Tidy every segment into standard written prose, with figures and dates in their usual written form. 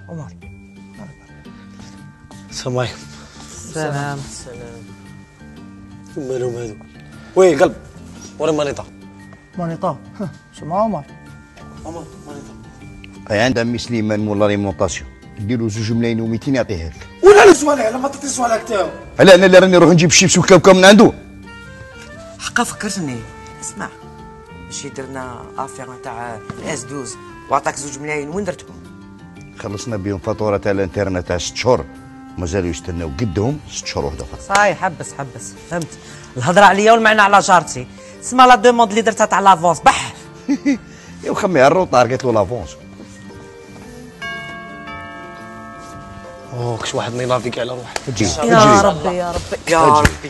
عمر. السلام عليكم. السلام. مالهم هادو؟ وي قلب ورا مانيطا. مانيطا سمع عمر. عمر مانيطا. اي عند عمي سليمان مولا ريمونطاسيون، ديرو 2,200,000 يعطيها لك. ولا على سؤالي على ما تعطي سؤالك تاعو. على انا اللي راني نروح نجيب الشيبس والكاوكاو من عنده. حقا فكرتني، اسمع مشي درنا افير تاع الاس 12 وعطاك 2 ملايين، وين درتهم؟ خلصنا بهم فاتوره تاع الانترنت تاع 6 شهور، مازالوا يستناو قدهم 6 شهور وحده اخرى. صاي حبس فهمت الهضره عليا والمعنى على جارتي. اسمع لا دوموند اللي درتها تاع لافونس بح. يا خمي على الروطار قالت له لافونس. كش واحد ما ينافيك على روحك. اجي يا ربي يا ربي يا ربي.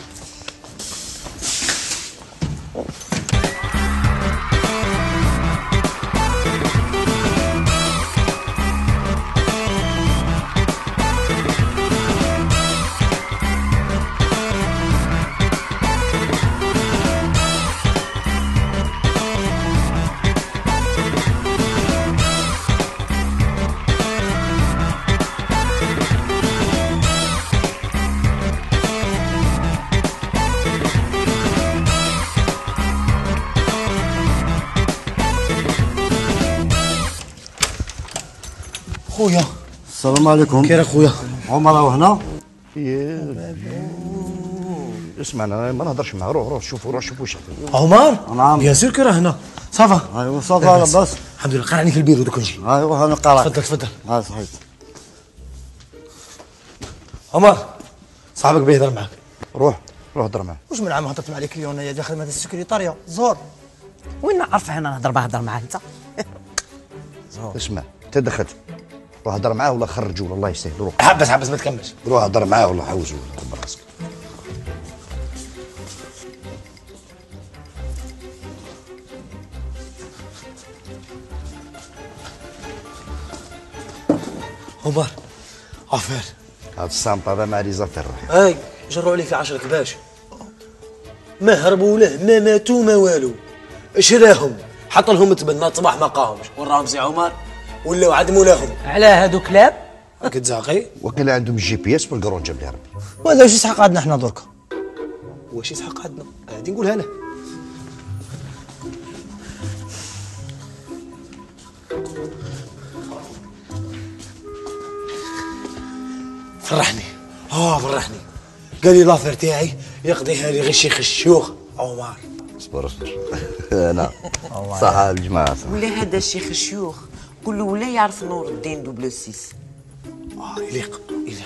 خويا السلام عليكم. كير اخويا؟ عمر راهو هنا. اسمع انا ما نهضرش معاه، روح شوفوا واش عمر؟ نعم. بيان سور كي راه هنا. صافا. ايوا صافا لاباس. الحمد لله. قرعني في البيرو دوك نجي. ايوا انا قارع. تفضل. صحيت. عمر صاحبك بيه يهضر معاك. روح هضر معاه. واش من عام هضرت مع لي كليون هي داخل مدرسه السكرتاريه زور. وين نعرف انا نهضر معاه انت؟ اسمع انت دخلت، روح هضر معاه ولا خرجوا الله يسهل. روح حبس ما تكملش. روح هضر معاه ولا حوزوا براسك. عمر عفير هذا الصامت هذا مع لي زافير روح. هاي جروا عليه في 10 كباش، ما هربوا له ما ماتوا ما والو، شراهم حط لهم تبنات صباح ما قامش. وراهم سي عمر ولاو عدموا لهم. على هادو كلاب راك تزاقي. وكلا عندهم الجي بي اس بالقرون جاب لي ربي. وهذا واش يسحق عندنا حنا دركا؟ واش يسحق عندنا؟ هادي نقولها له. فرحني فرحني. قال لي لافير تاعي يقضيها لي غير شيخ الشيوخ عمر. اصبر انا صح الجماعه صح. ولا هذا الشيخ الشيوخ قول له ولا يعرف نور الدين دوبلو 6. يليق.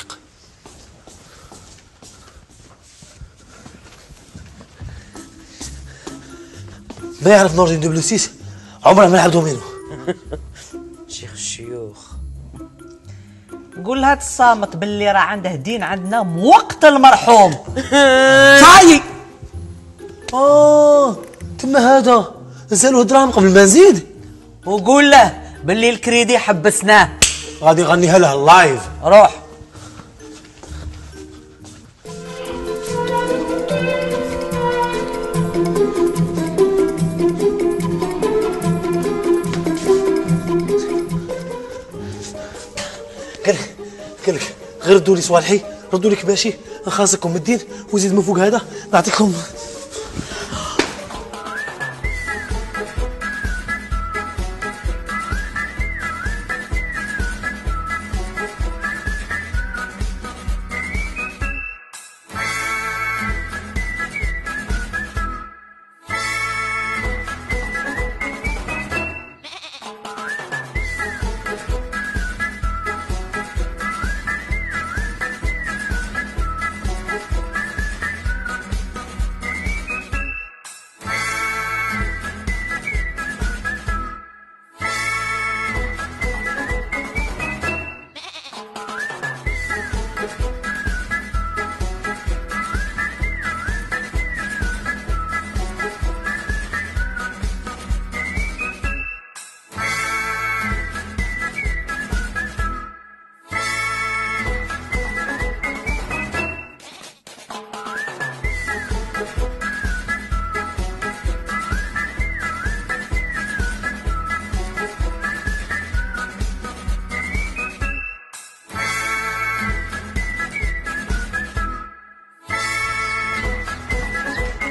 ما يعرف نور الدين دوبلو 6 عمره ما لعب دومينو. شيخ الشيوخ قول لهاد الصامت باللي راه عنده دين عندنا موقت المرحوم. صاي. تما هذا نسالوه دراهم قبل ما نزيد. وقول له باللي الكريدي حبسناه. غادي يغنيها له اللايف. روح. قال لك غير ردوا لي صوالحي، ردوا لي كباشي، نخاصكم الدين وزيد من فوق هذا نعطيكم.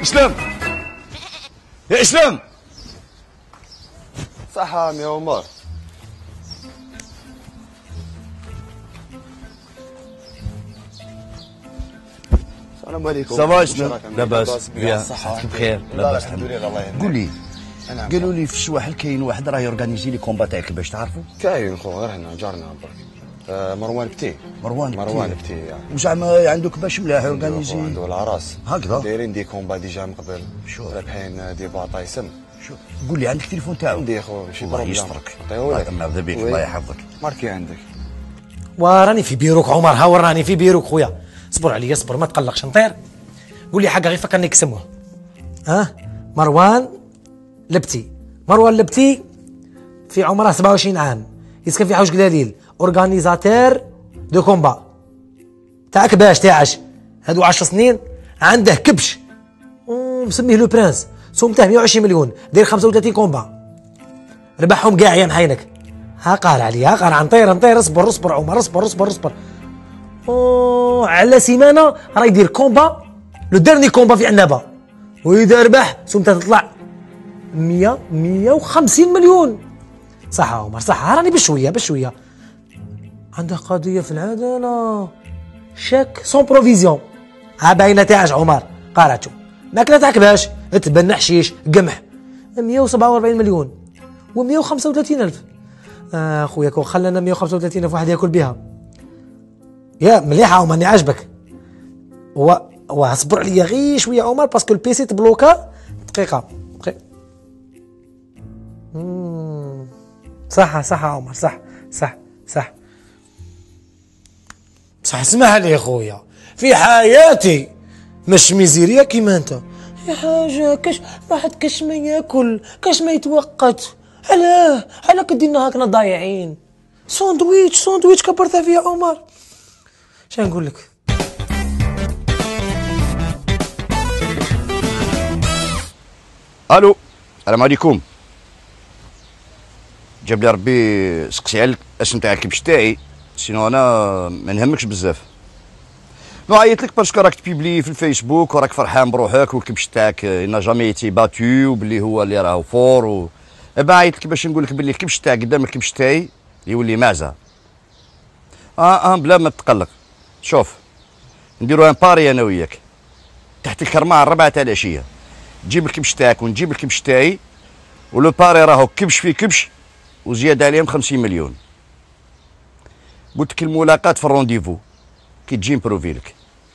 اسلام يا اسلام. صح يا عمر. السلام عليكم. صافا اسلام؟ لاباس بيان. صحتك بخير؟ لاباس الحمد لله. الله يهنيك. قول لي، نعم. قالوا لي في الشواحل كاين واحد راه يورغانيزي لي كومبا تاعك باش تعرفوا. كاين خو غير هنا جارنا برك. مروان بتي. مروان بتي يعني. وزعما عندك باش ملاح يورغانيزي. عنده العراس هكذا؟ دايرين دي كومبا ديجا من قبل. شوف. رابحين دي باطايسم. شوف قول لي، عندك التليفون تاعو؟ عندي خو ماشي الله بروبليم. يسترك. عطيهولك. مرحبا بك، وي. الله يحفظك. ماركي عندك. وراني في بيروك عمر، ها وراني في بيروك خويا. صبر عليا صبر، ما تقلقش نطير. قول لي حاجه غير فكرني كسموه. مروان لبتي في عمره 27 عام، يسكن في حوش قلاليل، اورغانيزاتور دو كومبا تاع كباش تاعش. هادو 10 سنين عنده كبش مسميه لو برانس، سمته 120 مليون، داير 35 كومبا، ربحهم كاع يا محينك. ها قال عليا، قال عن نطير. اصبر عمر، اصبر. على سيمانه راه يدير كومبا، لو ديرني كومبا في عنابه، واذا ربح سمته تطلع 150 مليون. صح عمر صح، راني بشويه. عنده قضيه في العداله، شاك سون بروفيزيون. ها باينه تاعش عمر، قاراتو ماكله تاع كباش، تبنى حشيش قمح، 147 مليون و135 الف. خويا كون خلنا 135 الف واحد ياكل بها. يا مليحه وماني عاجبك. واصبر عليا غير شويه عمر، باسكو البيسي تبلوكا. دقيقه. صح عمر، صح. اسمح لي يا خويا، في حياتي مش ميزيريا كيما انت. يا حاجه واحد كاش ما ياكل، كاش ما يتوقت. علاه كدينا هاكنا ضايعين. ساندويتش كبرتها فيها عمر. شنو نقول لك؟ الو، السلام عليكم. جاب لي ربي سقسي على الاسم تاع الكبش تاعي، سينو انا ما نهمكش بزاف. عيط لك باسكو راك تبيبلي في الفيسبوك وراك فرحان بروحك والكبش تاعك انا جامي ايتي باتو وبلي هو اللي راهو فور عيط لك باش نقول لك بلي الكبش تاعك قدام الكبش تاعي يولي معزه. بلا ما تقلق. شوف نديرو ان باري انا وياك تحت الكرمه 4 تاع العشيه، تجيب الكبش تاعك ونجيب الكبش تاعي، ولو باري راهو كبش في كبش وزياده عليهم 50 مليون. قلت لك الملاقات في الرونديفو كي تجي نبروفي لك.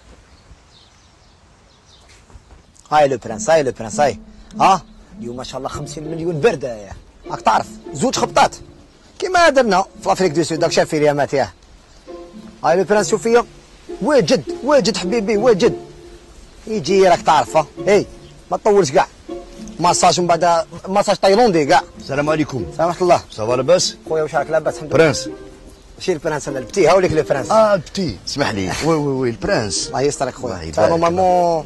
هاي لو برانس اليوم ما شاء الله 50 مليون برده. يا راك تعرف زوج خبطات كيما درنا في افريك دو سود. راك شايف في ريامات. ياه هاي لو برانس شوف فيا واجد حبيبي واجد. يجي راك تعرف. ما تطولش كاع. ماساج من بعد ماساج تايلاندي كاع. السلام عليكم. سامحك الله. صافا لاباس؟ خويا واش راك لاباس؟ الحمد لله. برانس. ماشي البرانس انا البتي، هاوليك لو برانس. بتي اسمح لي. وي البرانس. الله يسترك خويا. الله تا يبارك نورمالمون.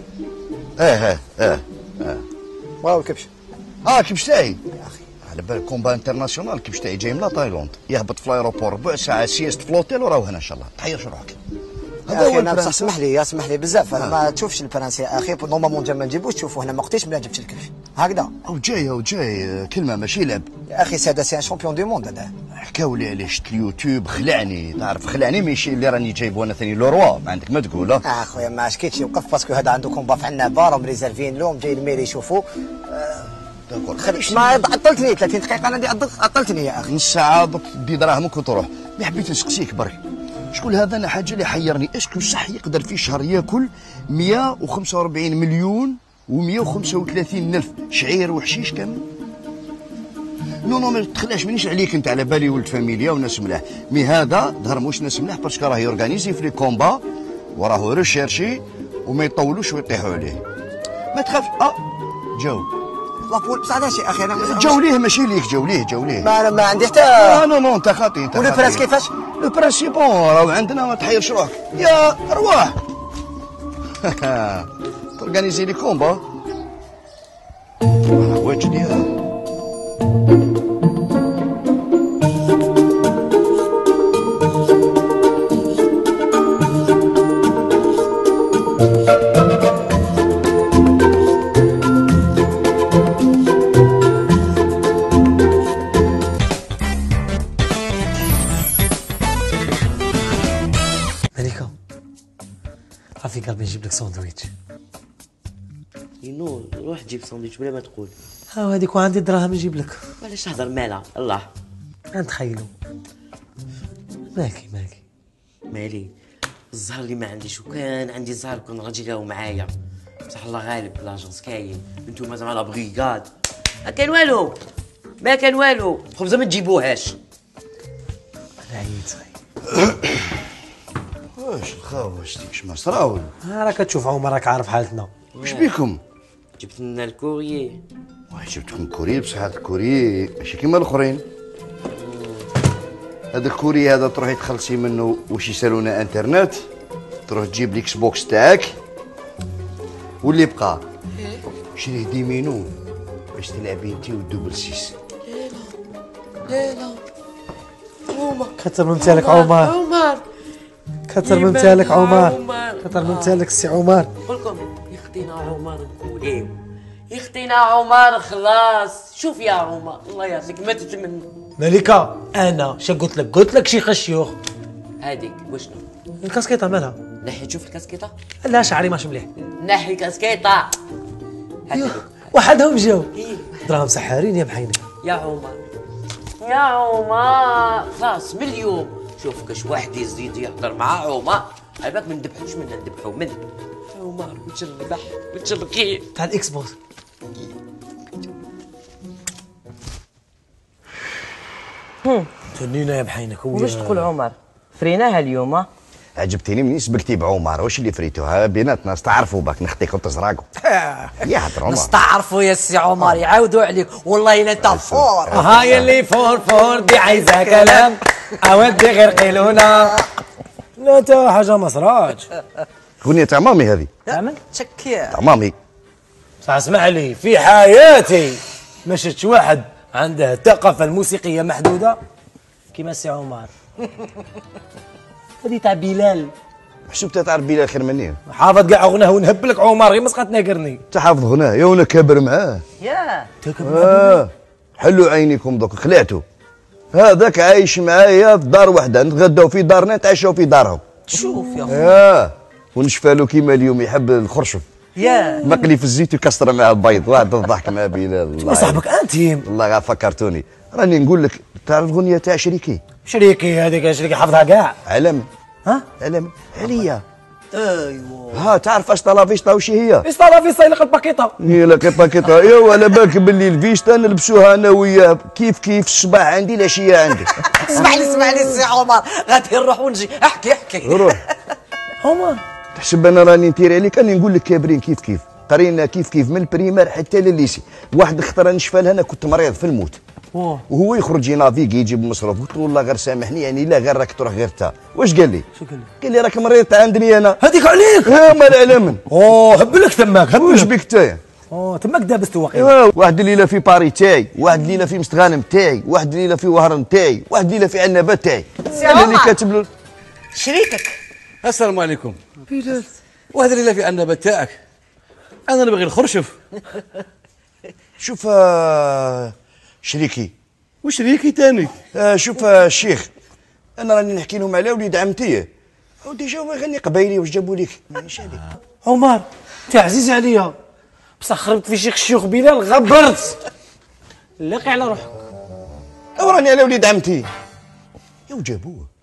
واو الكبش. الكبش تاعي يا اخي على بالك كومبا انترناسيونال. الكبش تاعي جاي من لا تايلاند، يهبط في الايروبور ربع ساعه سيست في لوتيل وراهو هنا ان شاء الله. تحيرش روحك. يا اخي انا بصح اسمح لي بزاف. ما تشوفش البرانس يا اخي، نورمالمون جا ما نجيبوش تشوفوا هنا. ما قلتيش بلا جبت الكبش هكذا. جاي كلمه ماشي لعب يا اخي سي ان شامبيون دو موند هذا. حكاو لي عليه، شفت اليوتيوب خلعني، تعرف خلعني ماشي اللي راني جايبو انا ثاني لو روا. ما عندك ما تقول. اخويا ما عشكيتش يوقف باسكو هذا عنده كومبا في عنابه راهم ريزيرفين لهم، جاي الميل يشوفوا. ما عطلتني 30 دقيقه انا عطلتني يا اخي. نص ساعه دي دراهمك وتروح. ما حبيت نسقسيك برك، شكون هذا؟ انا حاجه اللي حيرني، اسكو صح يقدر في شهر ياكل 145 مليون و135 الف شعير وحشيش كامل؟ نو ما تخلاش مانيش عليك انت، على بالي ولد فاميليا وناس ملاح. مي هذا ظهر موش ناس ملاح باسكو راه يورغانيزي في لي كومبا وراه ريشيرشي وما يطولوش ويطيحوا عليه. ما تخافش. جاو لابول بصح هذا شي اخي انا جاو ليه ماشي ليك، جاو ليه. ما عندي حتى. نو انت خاطي. ولو برانس كيفاش؟ لو برانس بون راهو عندنا، ما تحيرش روحك. يا ارواح تورغانيزي لي كومبا واجد يا صافي قلبي نجيب لك ساندويتش. ينور روح جيب ساندويتش بلا ما تقول. ها هذيك وعندي دراهم نجيب لك. علاش تهضر مالها الله. نتخيلوا. ماكي مالي الزهر اللي ما عنديش، وكان عندي زهر كون راجي راهو معايا، بصح الله غالب لاجونس كاين، انتوما زعما لا بريغاد ما كان والو، ما كان والو، خبزه ما تجيبوهاش. العيد صاي. واش الخاو واش ديك ما صراول؟ راك تشوف عمر راك عارف حالتنا. واش بيكم؟ جبت لنا الكوريي. واه جبتكم كوري بصح هذا الكوري ماشي كيما الاخرين. هذا الكوري هذا تروحي تخلصي منه واش يسالونا انترنت، تروح تجيب ليكس بوكس تاعك واللي بقى شريه ديمينو باش تلعبي انتي والدوبل سيس. لا عمر كثر من تالك عمر. كثر من تالك عمر. كثر من تالك سي عمر. قولكم يختينا عمر نقوليه، يختينا عمر خلاص. شوف يا عمر الله يعطيك ما تتمنى. ملكة انا شا قلت لك شيخ الشيوخ. هذيك وشنو؟ الكاسكيطه مالها؟ نحي تشوف الكاسكيطه؟ لا شعري ماشي مليح. نحي الكاسكيطه. وحدهم جاو دراهم سحارين يا محيني. يا عمر يا عمر خلاص من اليوم شوف كاش واحد يزيد يهضر مع عمر عيبك ما نذبحوش منا نذبحو من عمر وتشربح وتشركي تاع الاكس بوكس. تنينا يا محينك. واش تقول عمر؟ فريناها اليوم. عجبتيني منين سبقتي بعمر، واش اللي فريتوها بيناتنا نستعرفوا باك نخطيكم تزراقوا. يا هضر عمر نستعرفوا يا سي عمر يعاودوا عليك والله الا انت فور. هاي اللي فور دي عايزه كلام اودي غير قيلونا. لا انت حاجه ما صراتش. اغنيه تاع مامي هذه تشكيا تاع مامي. صح اسمع لي في حياتي ما شفتش واحد عنده الثقافه الموسيقيه محدوده كيما سي عمر. هذه تاع بلال. حسبت تعرف بلال خير مني. حافظ كاع غناه ونهبلك عمر غير مسقط ناقرني. تحافظ غناه يا وانا كابر معاه. يا حلوا عينيكم دوك خلعتوا. هذاك عايش معايا في دار وحده، نتغداو في دارنا نتعشاو في دارهم. شوف يا ونشفالو كيما اليوم يحب الخرشف. يا مقلي في الزيت وكسره مع البيض. واحد الضحك مع بلال. الله صاحبك انتيم. الله غا فكرتوني. راني نقول لك تعرف الاغنيه تاع شريكي؟ شريكي هذيك شريكي حافظها كاع. علم. ها؟ علم عليا. ايوا ها تعرف اش طلا فيشتا وش هي؟ اسطالا في صيلق الباكيطه. هي لقيطه كيطه. ايوا على بالك باللي الفيشتا نلبسوها انا وياه كيف الصباح عندي العشيه عندي. اسمع لي سي عمر غادي نروح ونجي. احكي روح. عمر تحسب انا راني نتيري عليك، راني نقول لك كابرين كيف قرينا كيف من البريمير حتى للليسي. واحد خطره نشفالها انا كنت مريض في الموت وهو يخرج ينافيكي يجيب مصروف. قلت له والله غير سامحني يعني لا غير راك تروح غير تا. واش قال لي؟ شو قال لي؟ قال لي راك مريض عندني انا. هذيك عليك. مال على من؟ هبلك تماك واش بك انت؟ تماك دابست واقيلا. واحد الليله في باري تاعي، واحد الليله في مستغانم تاعي، واحد الليله في وهران تاعي، واحد الليله في عنبه تاعي. انا اللي كاتب له شريكك. السلام عليكم. واحد الليله في النبات تاعك انا نبغي الخرشف. شوف شريكي وشريكي تاني. شوف الشيخ انا راني نحكي لهم على وليد عمتي ودي جاو يغني قبايلي. واش جابوا لك؟ مانيش هذيك. عمر انت عزيز عليا بصح خربت في شيخ الشيوخ بلال غبرت. لاقي على روحك. راني على وليد عمتي. يا وجابوه